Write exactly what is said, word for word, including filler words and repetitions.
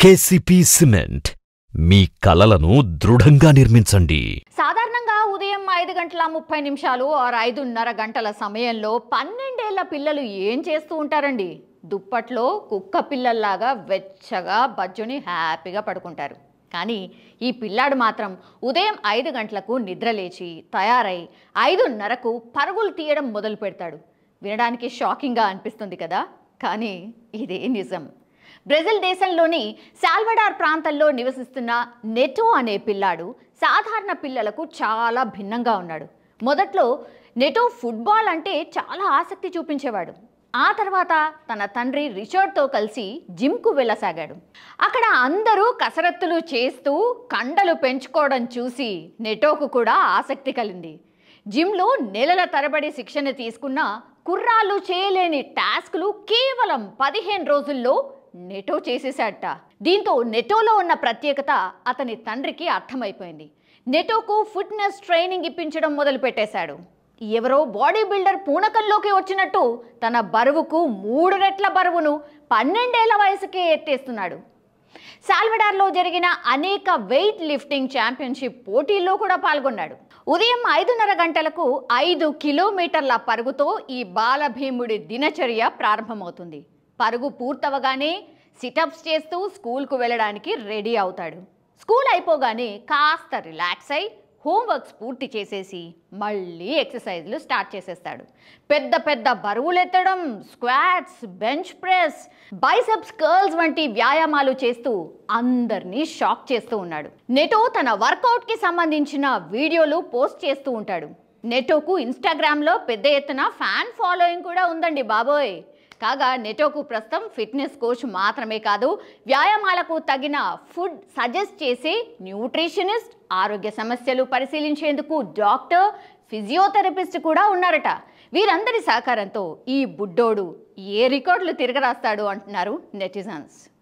KCP cement మీ కలలను దృఢంగా నిర్మించండి. సాధారణంగా ఉదయం ఐదు గంటల ముప్పై నిమిషాలు ఆరు ఐదున్నర గంటల సమయంలో పన్నెండేళ్ల పిల్లలు ఏం చేస్తూ ఉంటారండి? దుప్పట్లో కుక్క పిల్లల్లాగా వెచ్చగా బజ్జుని హ్యాపీగా పడుకుంటారు. కానీ ఈ పిల్లాడు మాత్రం ఉదయం ఐదు గంటలకు నిద్రలేచి తయారై ఐదున్నరకు పరుగులు తీయడం మొదలు పెడతాడు. వినడానికి షాకింగ్గా అనిపిస్తుంది కదా, కానీ ఇదే నిజం. బ్రెజిల్ దేశంలోని సాల్వడార్ ప్రాంతంలో నివసిస్తున్న నెటో అనే పిల్లాడు సాధారణ పిల్లలకు చాలా భిన్నంగా ఉన్నాడు. మొదట్లో నెటో ఫుట్బాల్ అంటే చాలా ఆసక్తి చూపించేవాడు. ఆ తర్వాత తన తండ్రి రిచర్డ్తో కలిసి జిమ్కు వెళ్ళసాగాడు. అక్కడ అందరూ కసరత్తులు చేస్తూ కండలు పెంచుకోవడం చూసి నెటోకు కూడా ఆసక్తి కలిగింది. జిమ్లో నెలల తరబడి శిక్షణ తీసుకున్న కుర్రాళ్ళు చేయలేని టాస్క్లు కేవలం పదిహేను రోజుల్లో నెటో చేసేశాడట. దీంతో నెటోలో ఉన్న ప్రత్యేకత అతని తండ్రికి అర్థమైపోయింది. నెటోకు ఫిట్నెస్ ట్రైనింగ్ ఇప్పించడం మొదలు పెట్టేశాడు. ఎవరో బాడీ బిల్డర్ పూనకంలోకి వచ్చినట్టు తన బరువుకు మూడు రెట్ల బరువును పన్నెండేళ్ల వయసుకే ఎత్తేస్తున్నాడు. సాల్వడార్లో జరిగిన అనేక వెయిట్ లిఫ్టింగ్ ఛాంపియన్షిప్ పోటీల్లో కూడా పాల్గొన్నాడు. ఉదయం ఐదున్నర గంటలకు ఐదు కిలోమీటర్ల పరుగుతో ఈ బాలభీముడి దినచర్య ప్రారంభమవుతుంది. పరుగు పూర్తవగానే సిటప్స్ చేస్తూ స్కూల్కు వెళ్ళడానికి రెడీ అవుతాడు. స్కూల్ అయిపోగానే కాస్త రిలాక్స్ అయి హోంవర్క్స్ పూర్తి చేసేసి మళ్ళీ ఎక్సర్సైజ్లు స్టార్ట్ చేసేస్తాడు. పెద్ద పెద్ద బరువులు ఎత్తడం, squats, bench press, biceps curls వంటి వ్యాయామాలు చేస్తూ అందరినీ షాక్ చేస్తూ ఉన్నాడు. నెటో తన వర్కౌట్కి సంబంధించిన వీడియోలు పోస్ట్ చేస్తూ ఉంటాడు. నెటోకు ఇన్స్టాగ్రామ్లో పెద్ద ఎత్తున ఫ్యాన్ ఫాలోయింగ్ కూడా ఉందండి బాబోయ్. కాగా నెటోకు ప్రస్తుతం ఫిట్నెస్ కోచ్ మాత్రమే కాదు, వ్యాయామాలకు తగిన ఫుడ్ సజెస్ట్ చేసే న్యూట్రిషనిస్ట్, ఆరోగ్య సమస్యలు పరిశీలించేందుకు డాక్టర్, ఫిజియోథెరపిస్ట్ కూడా ఉన్నారట. వీరందరి సహకారంతో ఈ బుడ్డోడు ఏ రికార్డులు తిరగరాస్తాడు అంటున్నారు నెటిజన్స్.